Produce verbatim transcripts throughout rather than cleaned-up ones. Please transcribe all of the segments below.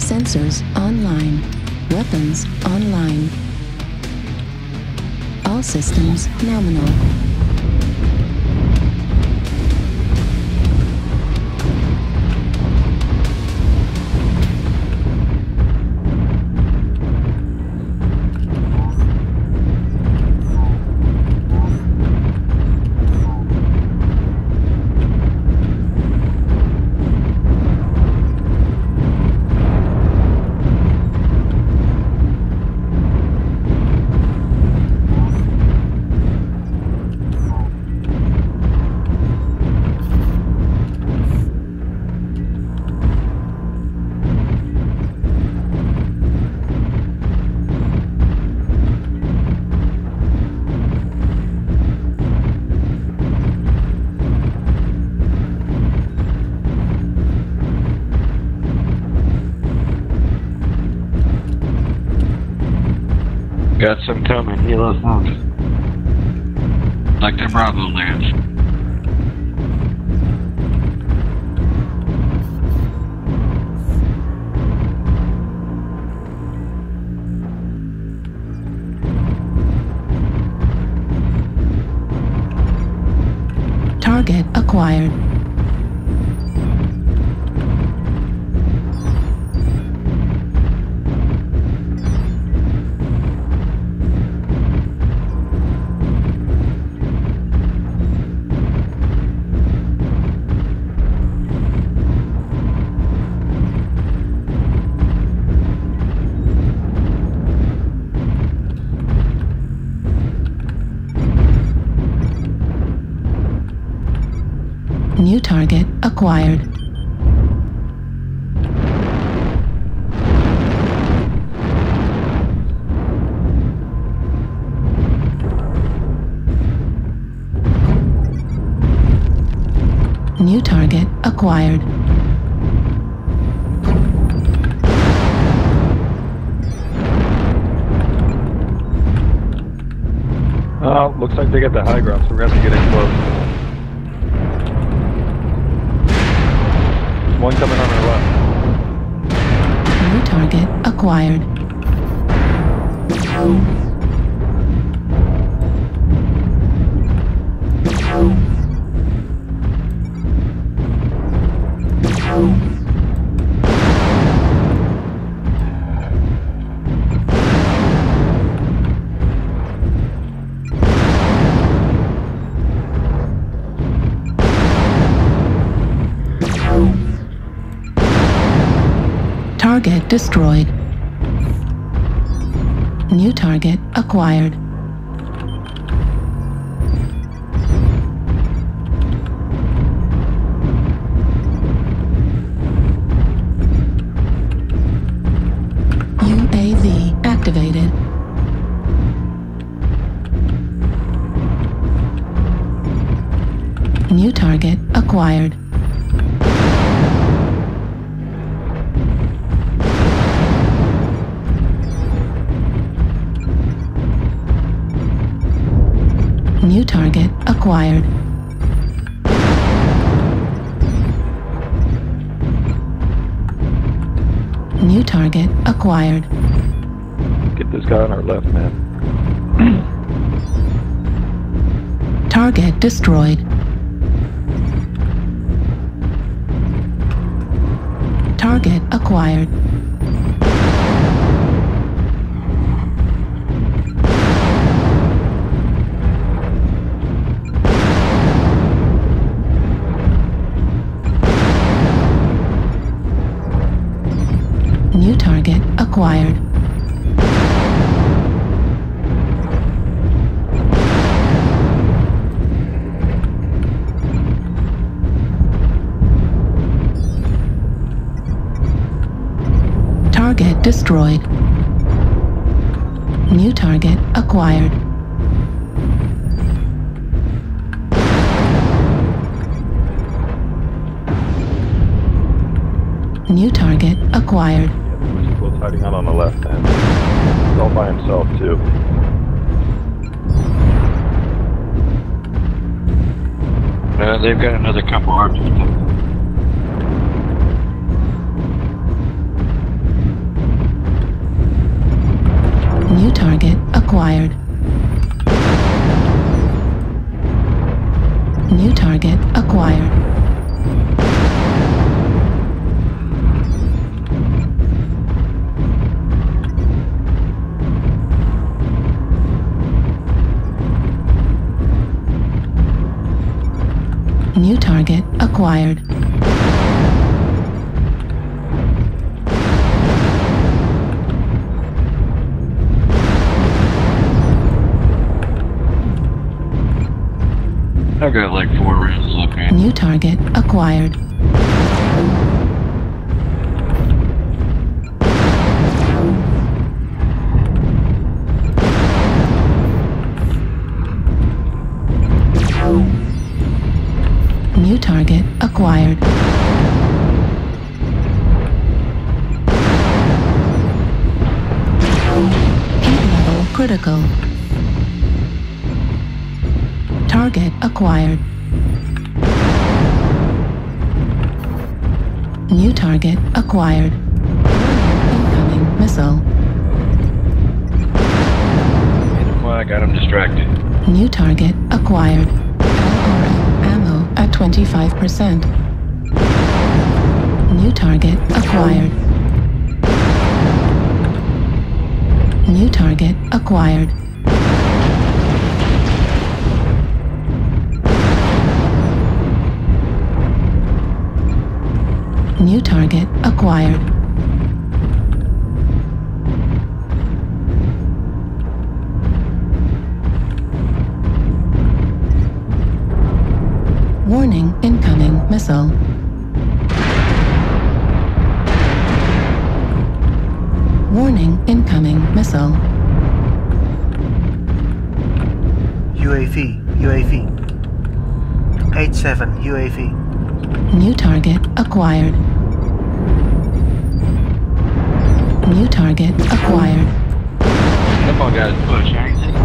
Sensors online. Weapons online. All systems nominal. Got some coming, helos out. Like the Bravo lands. Target acquired. New target acquired. New target acquired. Oh, looks like they get the high ground, so we're gonna have to get in close. One coming on our left. New target acquired. Target destroyed. New target acquired. U A V activated. New target acquired. New target acquired. New target acquired. Get this guy on our left, man. Target destroyed. Target acquired. New target acquired. Target destroyed. New target acquired. New target acquired. Close hiding out on the left end. He's all by himself too. Uh, they've got another couple archers. acquired. New target acquired. New target acquired. I've got like four rounds left, man. New target acquired. New target acquired. Heat level critical. Target acquired. New target acquired. Incoming missile. I got him distracted. New target acquired. L R M ammo at twenty-five percent. New target acquired. New target acquired. New target acquired. Warning, incoming missile. Warning, incoming missile. U A V, U A V. eight seven U A V. New target acquired. New target acquired. Come on, guys, push, ain't it?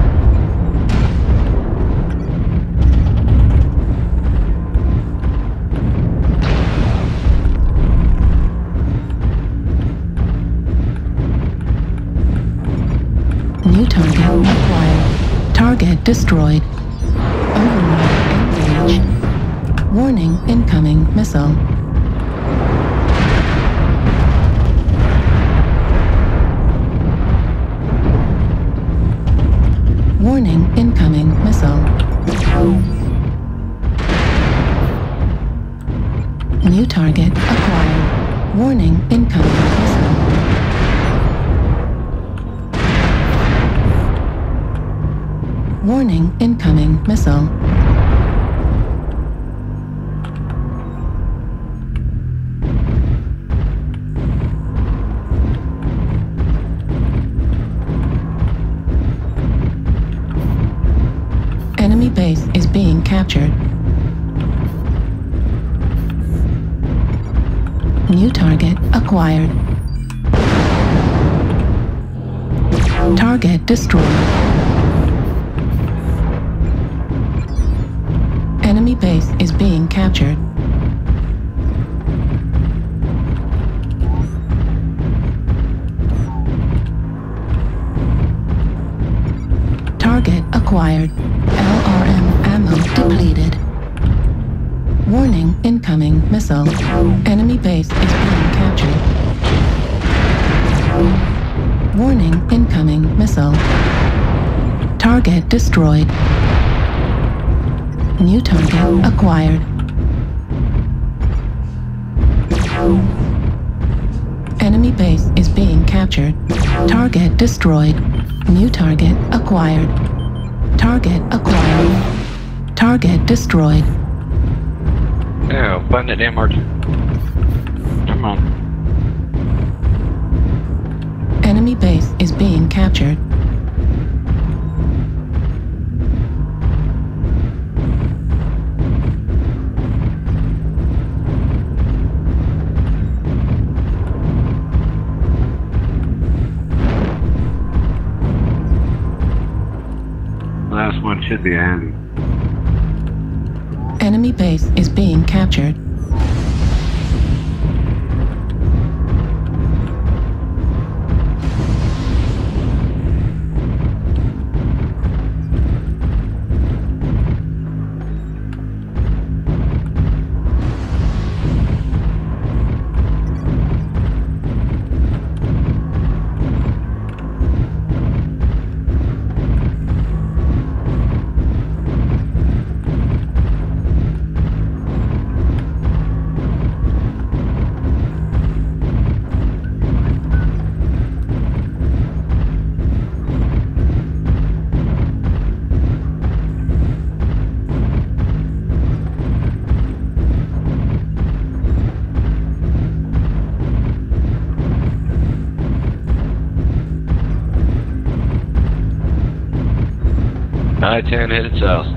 New target acquired. Target destroyed. Override engaged. Warning, incoming missile. Warning, incoming missile. New target acquired. Warning, incoming missile. Warning, incoming missile. Enemy base is being captured. New target acquired. Target destroyed. Enemy base is being captured. Target acquired. L R M ammo depleted. Warning, incoming missile. Enemy base is being captured. Warning, incoming missile. Target destroyed. New target acquired. Enemy base is being captured. Target destroyed. New target acquired. Target acquired. Target destroyed. Yeah, find that damn archer. Come on. Enemy base is being captured. Last one should be handy. Enemy base is being captured. I ten headed south.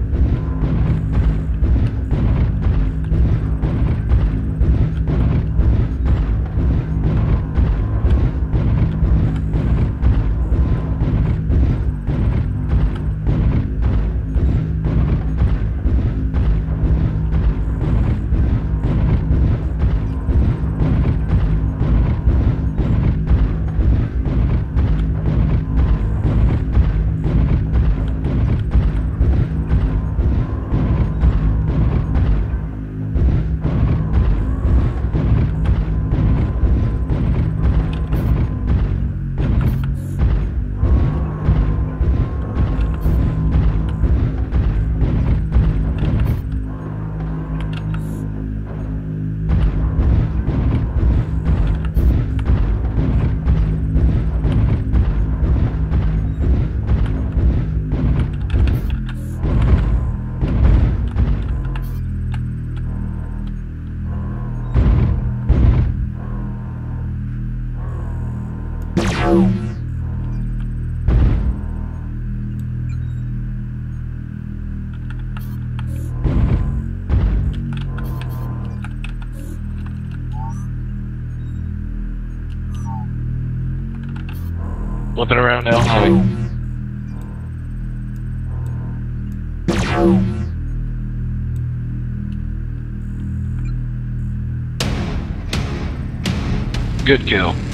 Flipping around now, Holly. Good kill.